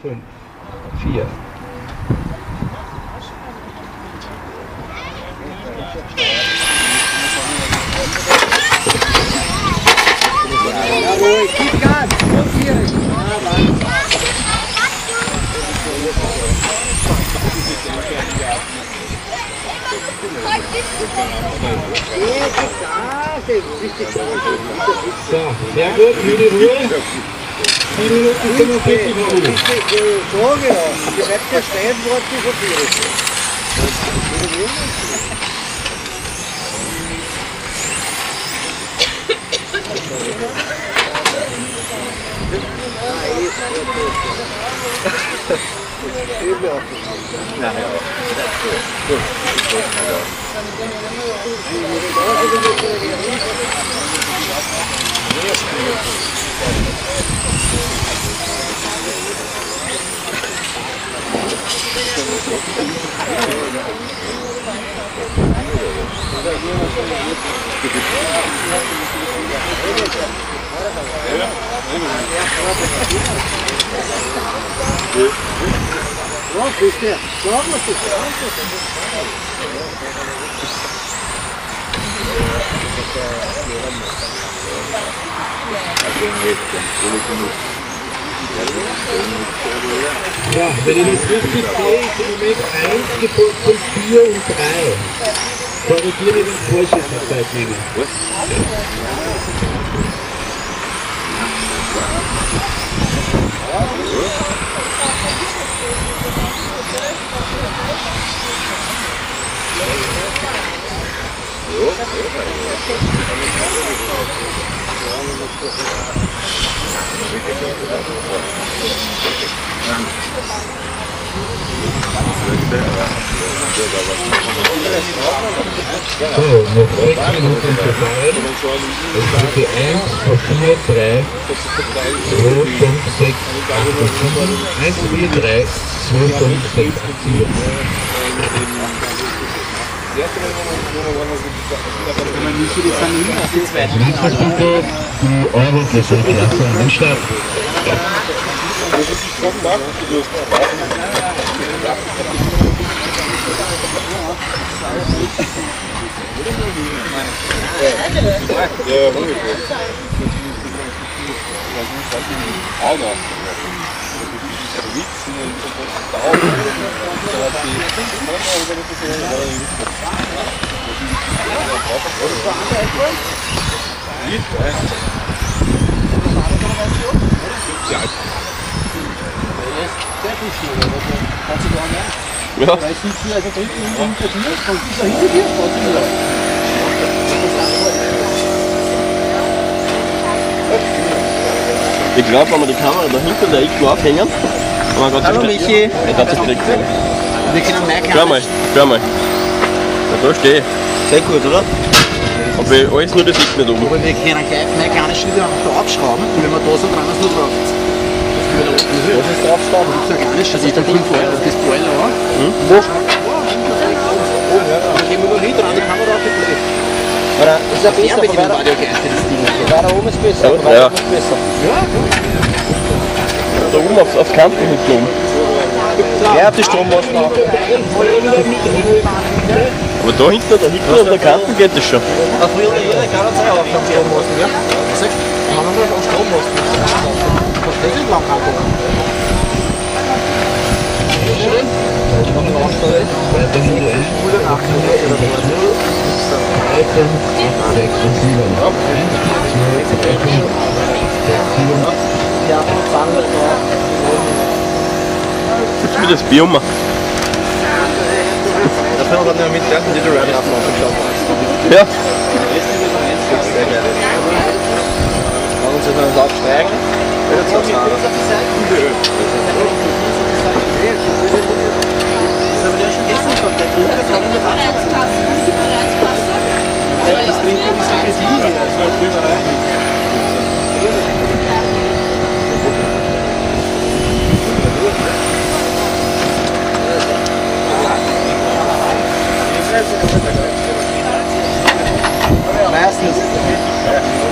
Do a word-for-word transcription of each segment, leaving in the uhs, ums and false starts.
fünf, vier. Jawohl, gib Gas! Schwierig! So, sehr gut, müde Ruhe. sieben Minuten fünfundvierzig Minuten. Frage, ja. Die bleibt ja stehen, wo die so viel ist. Ja, bist du? Schlagen wir dich. Ja, wenn ich das richtig sehe, ist im Moment eins gefolgt von vier und drei. Korrigiere den falsches Zeitlinie. So, noch sechs Minuten zu fahren. Es ist die eins, vier, drei, zwei, fünf, sechs, acht, sieben. eins, vier, drei, zwei, fünf, sechs, sieben. Jetzt bitte die Euro-Klasse an den Start. Ja. Weil sitzen also dritten und hinter dir, von dieser hinter dir, von dir. Ich glaube, wenn wir die Kamera da hinten der Ecke aufhängen, kann man Hallo Michi. Ich glaube, das direkt sehen. Wir können mehr Schau mal, schau mal. Ja, da stehe ich. Sehr gut, oder? Aber alles nur das Licht nicht oben. Aber wir können gleich mehr kleine Schnitte da abschrauben und wenn wir da sind, dran ist nur drauf. Das ist draufschrauben. Das ist ja gar nicht, das ist der Ding vorher, das ist Spoiler, oder? Hm? Wo? Da gehen wir nur hin dran, die Kamera auf die Blöd. Oder ist ja besser, mit dem Radio geeintet, das Ding. Da oben ist besser, da Ja. oben ist besser. Ja, Da oben aufs, aufs Kanten hinten oben. ja, auf die Strommasten auch. Aber da hinten, da hinten an der Kanten geht das schon. Da früher jeder kann es auch auf den Strommasten, ja? Siehst du? Da haben wir auf Strommasten. Das ist lang angucken. Schön. Jetzt wird das Bier um. Das können wir dann mit der die Rennen aufmachen. Ja. Wollen Sie dann aufsteigen? Oder zu fahren? Meistens.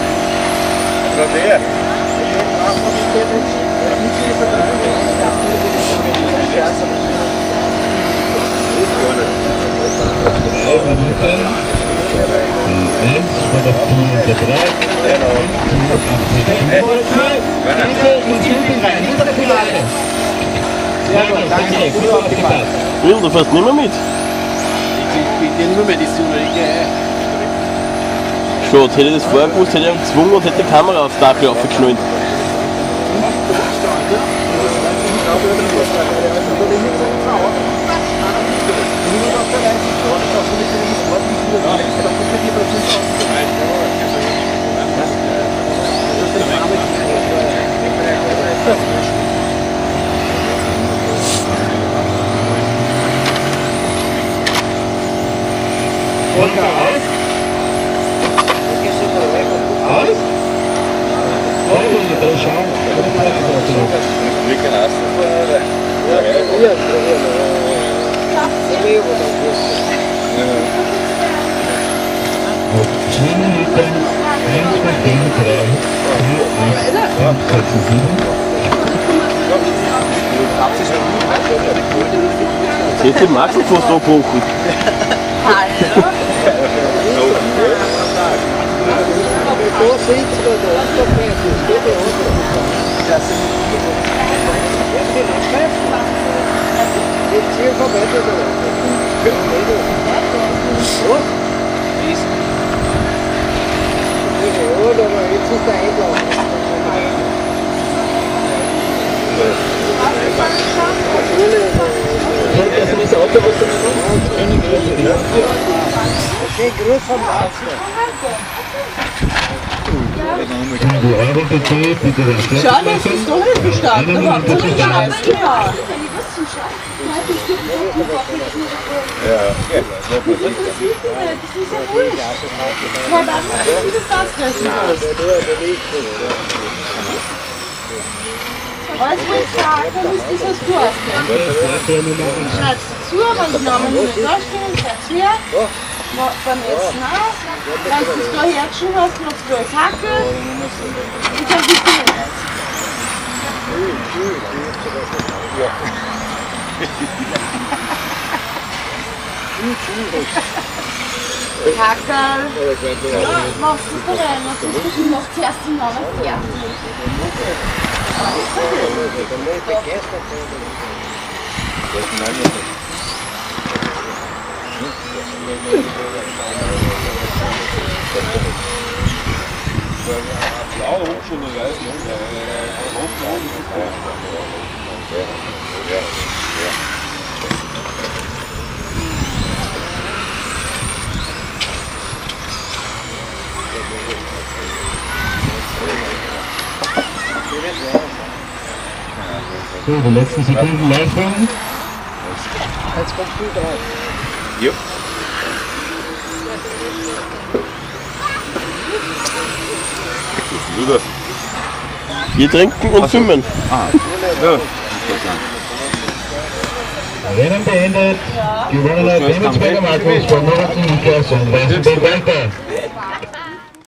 Ja. Sehr gut, danke. Gut aufgepasst. Will, du fährst nicht mehr mit? Ich bin dir nur mehr die Sonne. Schon, hätte ich das vorher gewusst, hätte ich ihn gezwungen und hätte die Kamera aufs Dach aufgeknallt. zwei Minuten, eins bei zehn, drei, vier, acht, sechs, sieben. Jetzt hätte den Max fast abgebrochen. Die Euro bitte, bitte den Schluss. Schau, das ist doch nicht gestanden, aber habt ihr nicht geleistet? Ja. Alles, was ich sage, dann ist dieses Durchgehen. Schreibst du zu, wenn die Namen nicht da stehen, schreibst du her. Beim Essen auch. Wenn du es da hergeschrieben hast, machst du als Hackel. Und dann bist du nicht. Hackel. Ja, machst du es da rein. Machst du es noch zuerst den Namen fertig. So, die letzten Sekunden laufen. Jetzt kommst du drauf. Ja. Wir trinken und schwimmen. Ah, ja. Rennen beendet. Gewonnener Königsberger Markus von Moritz und Niklas und Weißenberg weiter.